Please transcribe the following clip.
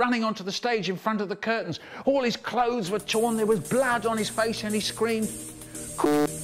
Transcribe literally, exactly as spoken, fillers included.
running onto the stage in front of the curtains. All his clothes were torn, there was blood on his face, and he screamed,